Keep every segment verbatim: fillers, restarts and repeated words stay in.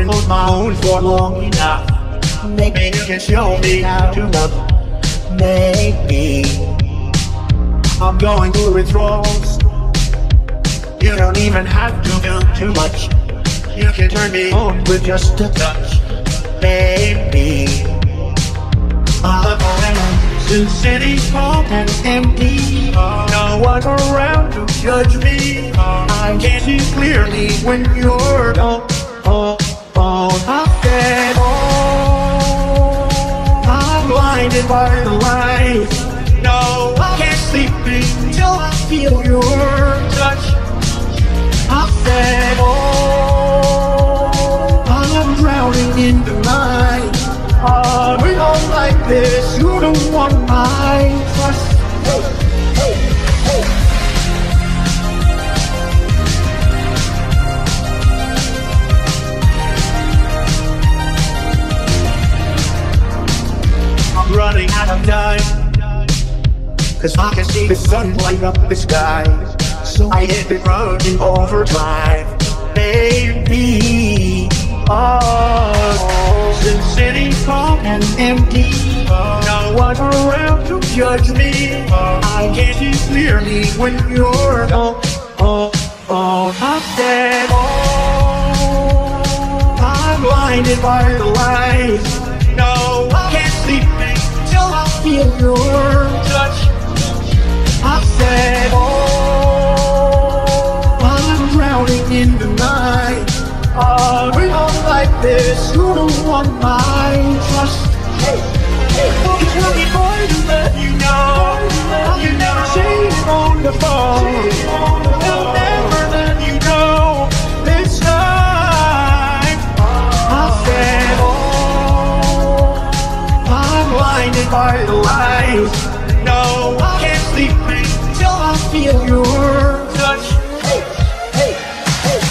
hold my own for long enough. Maybe you can show me how to love. Maybe I'm going through withdrawals. You don't even have to do too much. You can turn me on with just a touch. Baby, I'm around since city's cold and empty. No one around to judge me. I can see clearly when you're gone. Oh, oh, I said, oh, I'm blinded by the lights. No, I can't sleep until I feel your touch. I said, oh, I'm drowning in the night. Oh, we don't like this, you don't want my trust. Hey, hey, hey. I'm running out of time, cause I can see the sun light up the sky. So I hit the road in overdrive, baby. Oh, since city's calm and empty, no one around to judge me. I can see clearly when you're gone. Oh, oh, I said, oh, I'm blinded by the lights. No, I can't sleep until I feel your touch. I said, oh, I'm drowning in the night. Oh, we don't like this, you don't want my trust. Hey, hey, it's really hard to let you know. I can never say it on the phone. I'll never let you know this time. I said, oh, I'm blinded by the lights. No, I can't sleep until I feel your touch. Hey, hey, hey.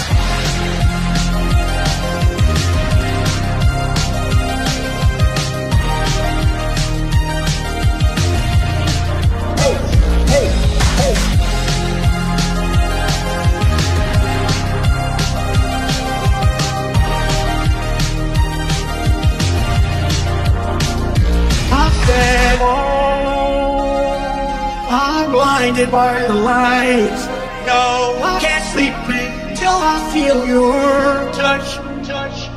Hey, hey, hey. I said, oh, I'm blinded by the lights. No, I can't sleep until I feel your touch, touch.